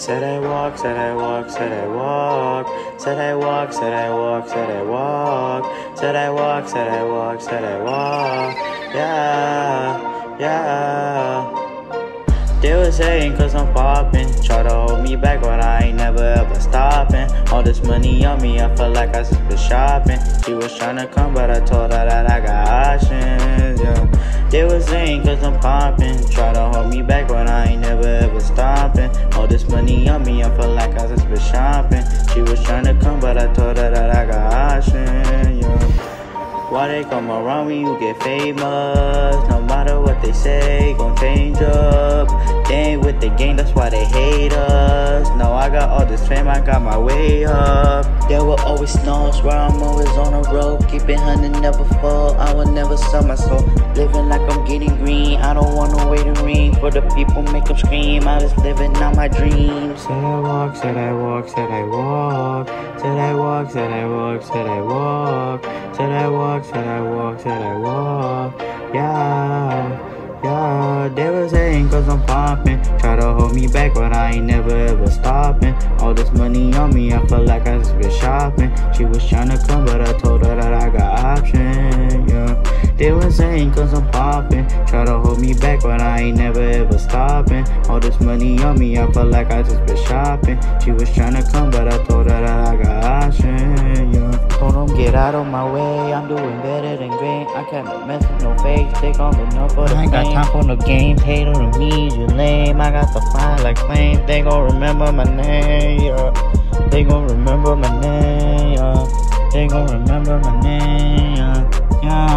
Said I walk, said I walk, said I walk. Said I walk, said I walk, said I walk. Said I walk, said I walk, said I walk. Yeah, yeah. They was saying cause I'm poppin', try to hold me back but I ain't never ever stopping. All this money on me, I felt like I just been shopping. She was tryna come but I told her that I got options, yeah. They was saying cause I'm poppin', try to hold me back but I ain't never ever stopping. All this money on me, I felt like I just been shopping. She was tryna come but I told her that I got options, yeah. Why they come around when you get famous? No matter what they say, gon' change up. They ain't with the game, that's why they hate us. Now I got all this fame, I got my way up. There will always snows where I'm always on a road. Keep it 100, never fall, I will never sell my soul. Living like I'm getting green, I don't want no way to ring. For the people make them scream, I just living out my dreams. Said I walk, said I walk, said I walk. Said I walk, said I walk, said I walk. Said I walk, said I walk, said I walk. Yeah, yeah. They was saying cause I'm poppin', try to hold me back but I ain't never ever stopping. All this money on me, I felt like I just been shopping. She was tryna come but I told her that I got options, yeah. They was saying cause I'm poppin', try to hold me back but I ain't never ever stopping. All this money on me, I felt like I just been shopping. She was tryna come but I told her that I got options, yeah. Told them get out of my way, I'm doing better than great. I can't mess with no fakes, take on the number. I ain't got time for no games, hate on me, you lame. I got the fire like flames, they gon' remember my name, yeah. They gon' remember my name, yeah. They gon' remember my name, yeah.